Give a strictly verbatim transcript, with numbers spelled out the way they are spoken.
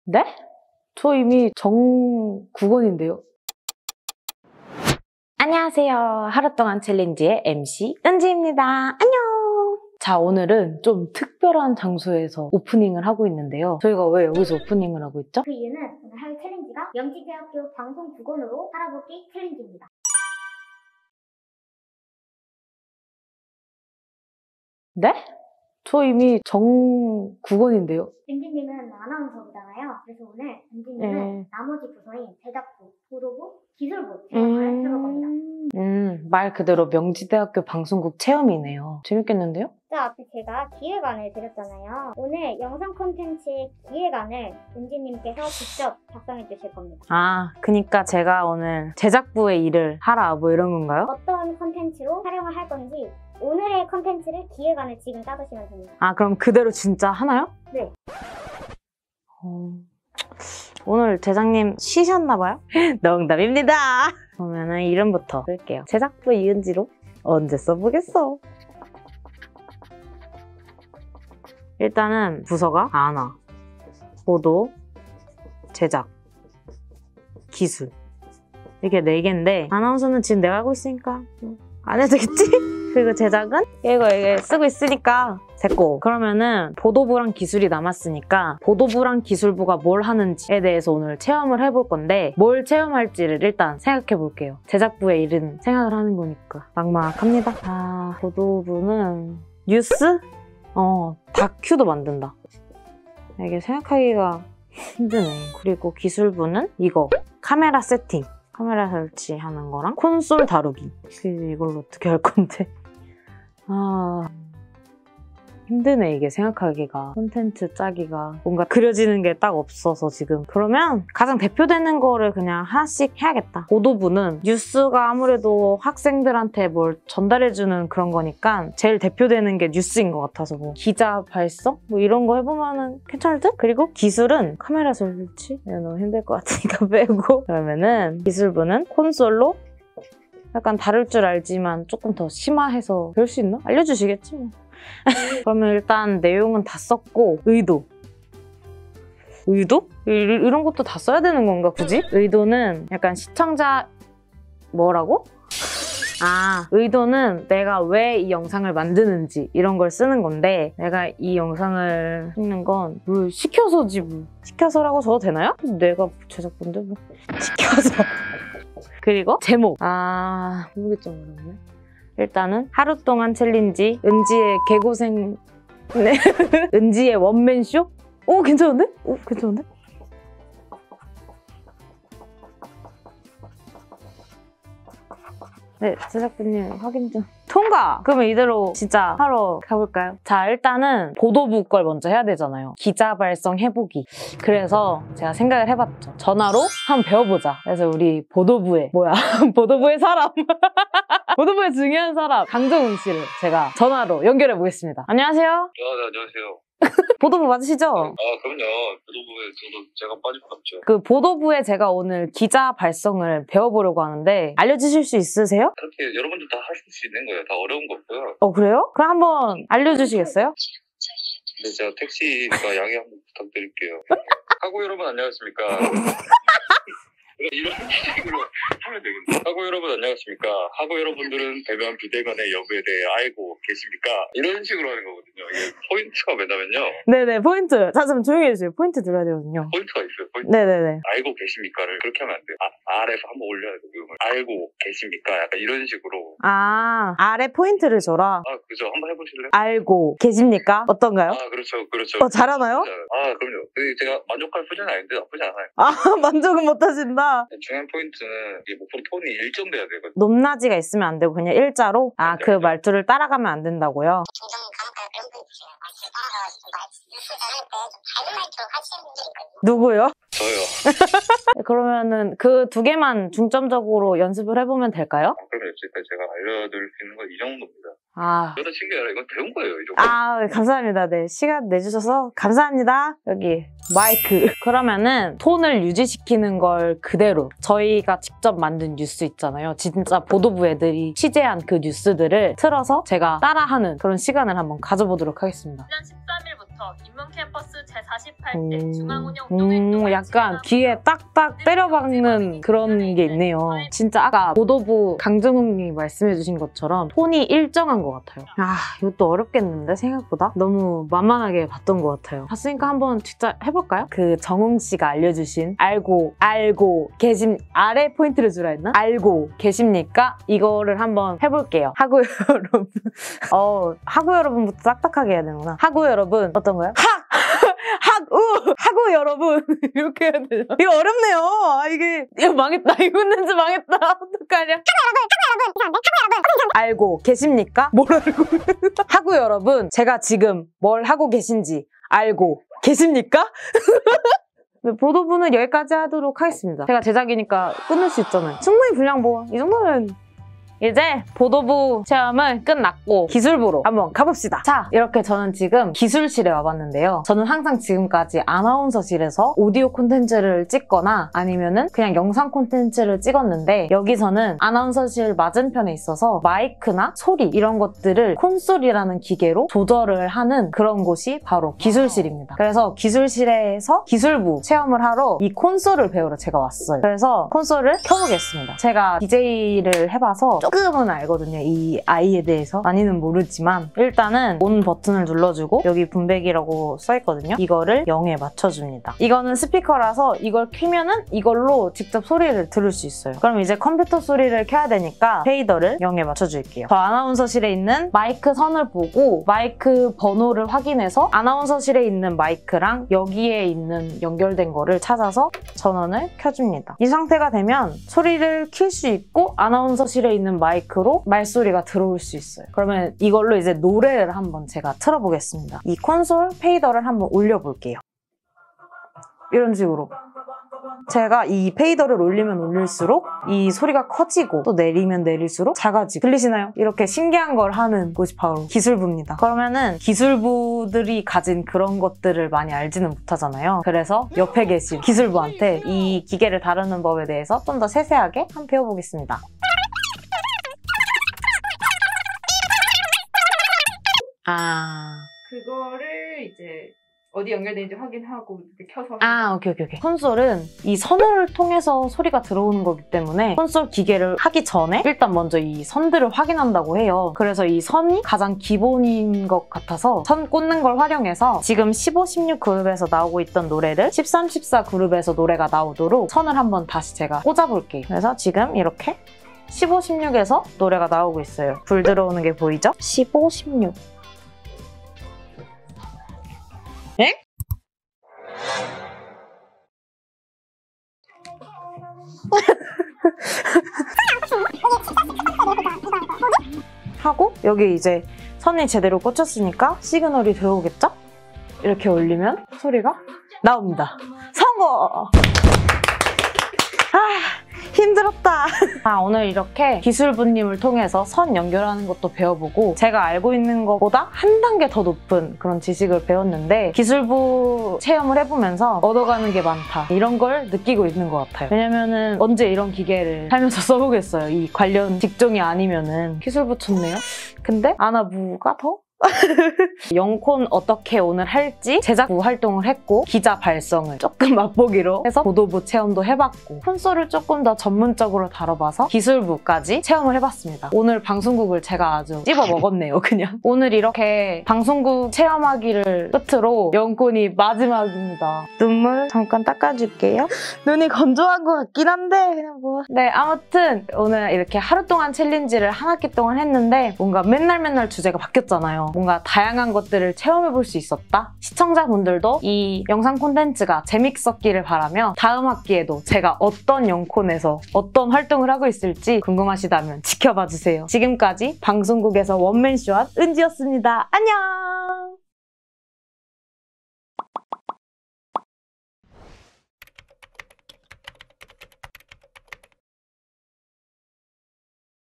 네? 저 이미 정국원인데요. 안녕하세요. 하루 동안 챌린지의 엠씨 은지입니다. 안녕! 자, 오늘은 좀 특별한 장소에서 오프닝을 하고 있는데요. 저희가 왜 여기서 오프닝을 하고 있죠? 그 이유는 오늘 할 챌린지가 명지대학교 방송국원으로 살아보기 챌린지입니다. 네? 저 이미 정국원인데요. 은지님은 아나운서잖아요. 그래서 오늘 은지님은 네. 나머지 부서인 제작부, 보도부, 기술부 체험을 음... 해볼 겁니다. 음, 말 그대로 명지대학교 방송국 체험이네요. 재밌겠는데요? 자, 앞에 제가 기획안을 드렸잖아요. 오늘 영상 콘텐츠의 기획안을 은지님께서 직접 작성해 주실 겁니다. 아, 그니까 제가 오늘 제작부의 일을 하라 뭐 이런 건가요? 어떤 콘텐츠로 촬영을 할 건지 오늘의 콘텐츠를 기획안을 지금 짜주시면 됩니다. 아, 그럼 그대로 진짜 하나요? 네. 어... 오늘 제작님 쉬셨나봐요? 농담입니다. 그러면은 이름부터 쓸게요. 제작부 이은지로 언제 써보겠어? 일단은 부서가 아나, 보도, 제작, 기술 이게 네 개인데 아나운서는 지금 내가 하고 있으니까 안 해도 되겠지? 그리고 제작은 이거 이거 쓰고 있으니까 됐고, 그러면은 보도부랑 기술이 남았으니까 보도부랑 기술부가 뭘 하는지에 대해서 오늘 체험을 해볼 건데 뭘 체험할지를 일단 생각해 볼게요. 제작부의 일은 생각을 하는 거니까 막막합니다. 아, 보도부는 뉴스? 어, 다큐도 만든다. 이게 생각하기가 힘드네. 그리고 기술부는 이거 카메라 세팅, 카메라 설치하는 거랑 콘솔 다루기. 이걸로 어떻게 할 건데? 아... 힘드네, 이게 생각하기가. 콘텐츠 짜기가 뭔가 그려지는 게 딱 없어서 지금. 그러면 가장 대표되는 거를 그냥 하나씩 해야겠다. 보도부는 뉴스가 아무래도 학생들한테 뭘 전달해주는 그런 거니까 제일 대표되는 게 뉴스인 것 같아서 뭐 기자 발성? 뭐 이런 거 해보면은 괜찮을 듯? 그리고 기술은 카메라 설치? 네, 너무 힘들 것 같으니까 빼고. 그러면은 기술부는 콘솔로 약간 다룰 줄 알지만 조금 더 심화해서 배울 수 있나? 알려주시겠지 뭐. 그러면 일단 내용은 다 썼고, 의도. 의도? 이, 이런 것도 다 써야 되는 건가 굳이? 의도는 약간 시청자... 뭐라고? 아, 의도는 내가 왜 이 영상을 만드는지 이런 걸 쓰는 건데 내가 이 영상을 찍는 건 뭘 시켜서지 뭐. 시켜서라고 써도 되나요? 내가 제작부인데 뭐. 시켜서. 그리고 제목. 아, 이게 좀 어렵네. 일단은 하루 동안 챌린지 은지의 개고생 네. 은지의 원맨쇼? 오, 괜찮은데? 오, 괜찮은데? 네, 제작부님 확인 좀. 통과! 그러면 이대로 진짜 하러 가볼까요? 자, 일단은 보도부 걸 먼저 해야 되잖아요. 기자 발성 해보기. 그래서 제가 생각을 해봤죠. 전화로 한번 배워보자. 그래서 우리 보도부의 뭐야? 보도부의 사람! 보도부의 중요한 사람 강정훈 씨를 제가 전화로 연결해 보겠습니다. 안녕하세요. 아, 네, 안녕하세요. 보도부 맞으시죠? 아, 그럼요. 보도부에 저도 제가 빠질 수 없죠. 그 보도부에 제가 오늘 기자 발성을 배워보려고 하는데 알려주실 수 있으세요? 그렇게 여러분들 다 하실 수 있는 거예요. 다 어려운 거 없고요. 어, 그래요? 그럼 한번 알려주시겠어요? 네, 제가 택시가 양해 한번 부탁드릴게요. 하고 여러분 안녕하십니까? 이런 식으로 하면 되겠네. 하고 여러분 안녕하십니까? 하고 여러분들은 대변 비대면의 여부에 대해 알고 계십니까? 이런 식으로 하는 거거든요. 이게 포인트가 뭐냐면요. 네네, 포인트. 자, 좀 조용히 해주세요. 포인트 들어야 되거든요. 포인트가 있어요. 포인트. 네네네. 알고 계십니까를 그렇게 하면 안 돼요. 아, 아래에서 한번 올려야 돼요. 음을. 알고 계십니까? 약간 이런 식으로. 아, 아래 포인트를 줘라. 아, 그죠. 한번 해보실래요? 알고 계십니까? 어떤가요? 아, 그렇죠. 그렇죠. 어, 잘하나요? 아, 그럼요. 그 제가 만족할 수준은 아닌데 나쁘지 않아요. 아, 만족은 못하신다. 중요한 포인트는 이 목소리 톤이 일정돼야 되거든요. 높낮이가 있으면 안 되고 그냥 일자로? 아, 그 말투를 따라가면 안 된다고요? 누구요? 저요. 그러면은 그 두 개만 중점적으로 연습을 해보면 될까요? 아, 그러면 지금까지 제가 알려드릴 수 있는 건 이 정도입니다. 아, 저도 신기해요. 이건 배운 거예요, 이 정도. 아, 감사합니다. 네, 시간 내주셔서 감사합니다. 여기 마이크. 그러면은 톤을 유지시키는 걸 그대로 저희가 직접 만든 뉴스 있잖아요. 진짜 보도부 애들이 취재한 그 뉴스들을 틀어서 제가 따라하는 그런 시간을 한번 가져보도록 하겠습니다. 지난 십삼 일부터 부터 인문캠퍼스 제사십팔 대 음, 중앙운영 음, 약간 귀에 딱딱 때려박는 그런 게 있네요. 진짜 아까 보도부 강정욱님이 말씀해주신 것처럼 톤이 일정한 것 같아요. 아, 이것도 어렵겠는데 생각보다? 너무 만만하게 봤던 것 같아요. 봤으니까 한번 진짜 해볼까요? 그 정웅 씨가 알려주신 알고 알고 계심 아래 포인트를 주라 했나? 알고 계십니까? 이거를 한번 해볼게요. 하고 여러분 어, 하고 여러분부터 딱딱하게 해야 되는구나. 하고 여러분 어떤 거요? 학! 학! 우! 하고 여러분 이렇게 해야 돼요. 이거 어렵네요. 아, 이게 이거 망했다. 이거 했는지 망했다. 어떡하냐. 하고 여러분! 하고 여러분! 하고 여러분! 알고 계십니까? 뭘 알고 하고 여러분 제가 지금 뭘 하고 계신지 알고 계십니까? 보도부는 여기까지 하도록 하겠습니다. 제가 제작이니까 끊을 수 있잖아요. 충분히 분량 뭐 이 정도면 이제 보도부 체험은 끝났고 기술부로 한번 가봅시다. 자, 이렇게 저는 지금 기술실에 와봤는데요. 저는 항상 지금까지 아나운서실에서 오디오 콘텐츠를 찍거나 아니면은 그냥 영상 콘텐츠를 찍었는데 여기서는 아나운서실 맞은편에 있어서 마이크나 소리 이런 것들을 콘솔이라는 기계로 조절을 하는 그런 곳이 바로 기술실입니다. 그래서 기술실에서 기술부 체험을 하러 이 콘솔을 배우러 제가 왔어요. 그래서 콘솔을 켜보겠습니다. 제가 디제이를 해봐서 조금은 알거든요. 이 아이에 대해서. 많이는 모르지만 일단은 온 버튼을 눌러주고 여기 분배기라고 써있거든요. 이거를 영에 맞춰줍니다. 이거는 스피커라서 이걸 켜면은 이걸로 직접 소리를 들을 수 있어요. 그럼 이제 컴퓨터 소리를 켜야 되니까 페이더를 영에 맞춰줄게요. 저 아나운서실에 있는 마이크 선을 보고 마이크 번호를 확인해서 아나운서실에 있는 마이크랑 여기에 있는 연결된 거를 찾아서 전원을 켜줍니다. 이 상태가 되면 소리를 킬 수 있고 아나운서실에 있는 마이크로 말소리가 들어올 수 있어요. 그러면 이걸로 이제 노래를 한번 제가 틀어보겠습니다. 이 콘솔 페이더를 한번 올려볼게요. 이런 식으로. 제가 이 페이더를 올리면 올릴수록 이 소리가 커지고 또 내리면 내릴수록 작아지고 들리시나요? 이렇게 신기한 걸 하는 곳이 바로 기술부입니다. 그러면은 기술부들이 가진 그런 것들을 많이 알지는 못하잖아요. 그래서 옆에 계신 기술부한테 이 기계를 다루는 법에 대해서 좀 더 세세하게 한번 배워보겠습니다. 아... 그거를 이제 어디 연결되는지 확인하고 이렇게 켜서 아, 오케이, 오케이, 오케이. 콘솔은 이 선을 통해서 소리가 들어오는 거기 때문에 콘솔 기계를 하기 전에 일단 먼저 이 선들을 확인한다고 해요. 그래서 이 선이 가장 기본인 것 같아서 선 꽂는 걸 활용해서 지금 십오, 십육 그룹에서 나오고 있던 노래를 십삼, 십사 그룹에서 노래가 나오도록 선을 한번 다시 제가 꽂아볼게요. 그래서 지금 이렇게 십오, 십육에서 노래가 나오고 있어요. 불 들어오는 게 보이죠? 십오, 십육. 에? 하고 여기 이제 선이 제대로 꽂혔으니까 시그널이 들어오겠죠? 이렇게 올리면 소리가 나옵니다. 성공! 아, 힘들었다. 아, 오늘 이렇게 기술부님을 통해서 선 연결하는 것도 배워보고 제가 알고 있는 것보다 한 단계 더 높은 그런 지식을 배웠는데 기술부 체험을 해보면서 얻어가는 게 많다. 이런 걸 느끼고 있는 것 같아요. 왜냐면은 언제 이런 기계를 살면서 써보겠어요. 이 관련 직종이 아니면은 기술부 좋네요. 근데 아나부가 더? 영콘 어떻게 오늘 할지 제작부 활동을 했고 기자 발성을 조금 맛보기로 해서 보도부 체험도 해봤고 콘솔을 조금 더 전문적으로 다뤄봐서 기술부까지 체험을 해봤습니다. 오늘 방송국을 제가 아주 찝어 먹었네요. 그냥 오늘 이렇게 방송국 체험하기를 끝으로 영콘이 마지막입니다. 눈물 잠깐 닦아줄게요. 눈이 건조한 것 같긴 한데 그냥 뭐 네, 아무튼 오늘 이렇게 하루 동안 챌린지를 한 학기 동안 했는데 뭔가 맨날 맨날 주제가 바뀌었잖아요. 뭔가 다양한 것들을 체험해볼 수 있었다. 시청자분들도 이 영상 콘텐츠가 재밌었기를 바라며 다음 학기에도 제가 어떤 영콘에서 어떤 활동을 하고 있을지 궁금하시다면 지켜봐주세요. 지금까지 방송국에서 원맨쇼한 은지였습니다. 안녕!